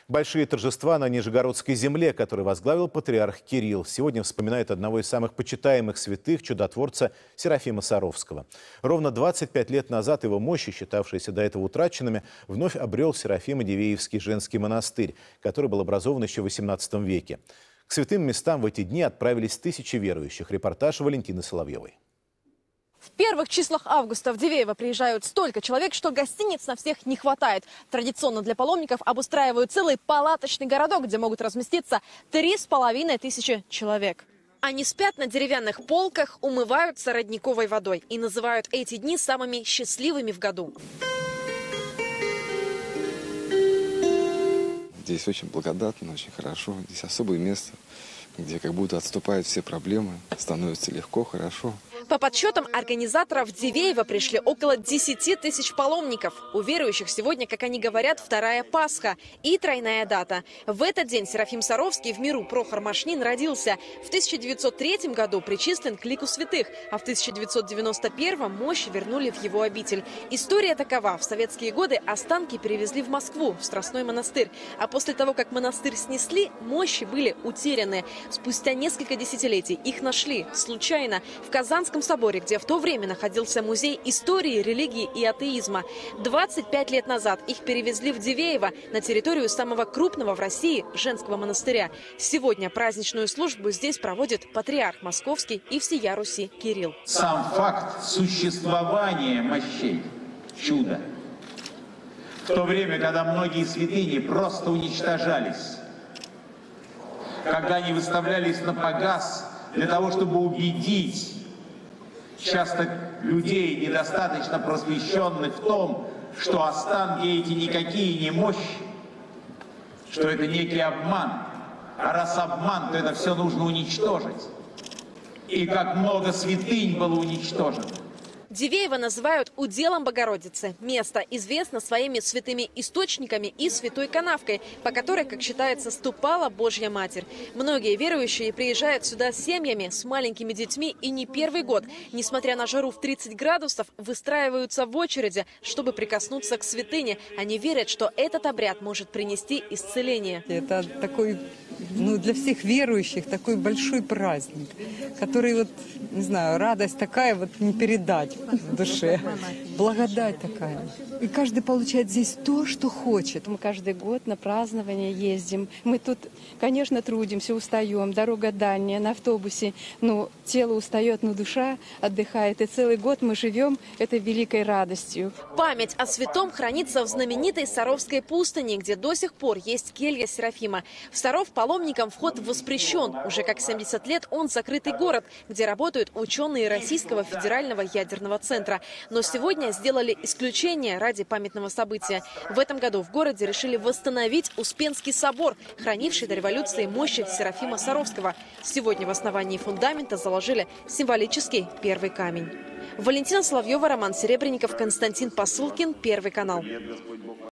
Большие торжества на Нижегородской земле, которые возглавил патриарх Кирилл. Сегодня вспоминают одного из самых почитаемых святых, чудотворца Серафима Саровского. Ровно 25 лет назад его мощи, считавшиеся до этого утраченными, вновь обрел Серафимо-Дивеевский женский монастырь, который был образован еще в XVIII веке. К святым местам в эти дни отправились тысячи верующих. Репортаж Валентины Соловьевой. В первых числах августа в Дивеево приезжают столько человек, что гостиниц на всех не хватает. Традиционно для паломников обустраивают целый палаточный городок, где могут разместиться 3500 человек. Они спят на деревянных полках, умываются родниковой водой и называют эти дни самыми счастливыми в году. Здесь очень благодатно, очень хорошо. Здесь особое место, где как будто отступают все проблемы, становится легко, хорошо. По подсчетам организаторов, в Дивеево пришли около 10 тысяч паломников. У верующих сегодня, как они говорят, вторая Пасха и тройная дата. В этот день Серафим Саровский, в миру Прохор Машнин, родился. В 1903 году причислен к лику святых, а в 1991 мощи вернули в его обитель. История такова. В советские годы останки перевезли в Москву, в Страстной монастырь. А после того, как монастырь снесли, мощи были утеряны. Спустя несколько десятилетий их нашли случайно в Казанском соборе, где в то время находился музей истории, религии и атеизма. 25 лет назад их перевезли в Дивеево, на территорию самого крупного в России женского монастыря. Сегодня праздничную службу здесь проводит патриарх Московский и всея Руси Кирилл. Сам факт существования мощей – чудо. В то время, когда многие святыни просто уничтожались, когда они выставлялись на показ для того, чтобы убедить часто людей, недостаточно просвещенных, в том, что останки эти никакие не мощи, что это некий обман. А раз обман, то это все нужно уничтожить. И как много святынь было уничтожено. Дивеево называют уделом Богородицы. Место известно своими святыми источниками и святой канавкой, по которой, как считается, ступала Божья Матерь. Многие верующие приезжают сюда с семьями, с маленькими детьми и не первый год. Несмотря на жару в 30 градусов, выстраиваются в очереди, чтобы прикоснуться к святыне. Они верят, что этот обряд может принести исцеление. Это такой, для всех верующих такой большой праздник, который, не знаю, радость такая не передать в душе. Благодать такая. И каждый получает здесь то, что хочет. Мы каждый год на празднование ездим. Мы тут, конечно, трудимся, устаем. Дорога дальняя, на автобусе. Но тело устает, но душа отдыхает. И целый год мы живем этой великой радостью. Память о святом хранится в знаменитой Саровской пустыне, где до сих пор есть келья Серафима. В Саров паломникам вход воспрещен. Уже как 70 лет он закрытый город, где работают ученые Российского федерального ядерного центра. Но сегодня сделали исключение ради памятного события. В этом году в городе решили восстановить Успенский собор, хранивший до революции мощи Серафима Саровского. Сегодня в основании фундамента заложили символический первый камень. Валентина Соловьева, Роман Серебренников, Константин Посылкин, Первый канал.